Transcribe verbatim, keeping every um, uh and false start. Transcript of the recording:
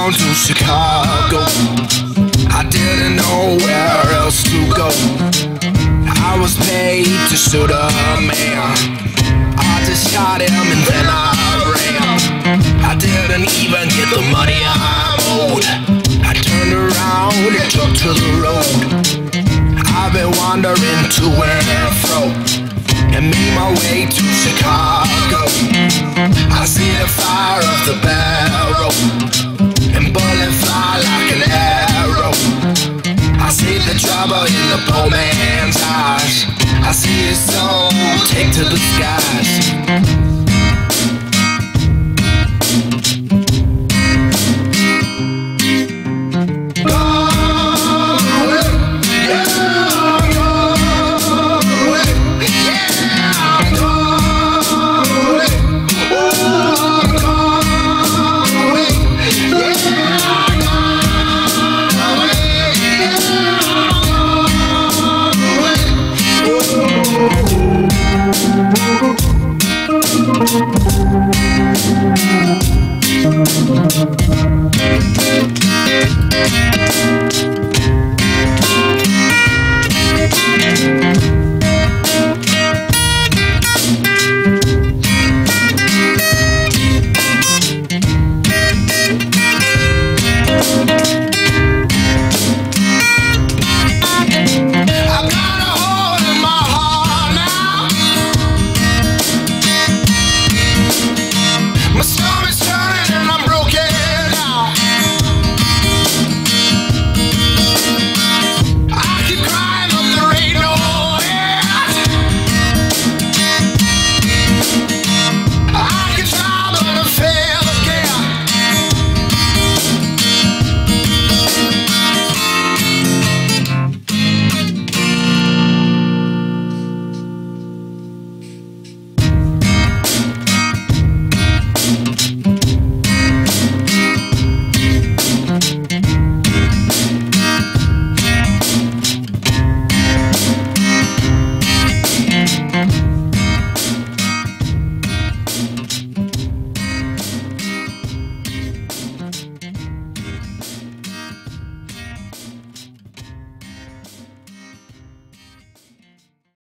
down to Chicago. I didn't know where else to go. I was paid to shoot a man. I just shot him and then I ran. I didn't even get the money I owed. I turned around and took to the road. I've been wandering to and fro and made my way to Chicago. I see the fire of the barrel and bullets fly like an arrow. I see the trouble in the poor man's eyes. I see his soul take to the skies. Thank you.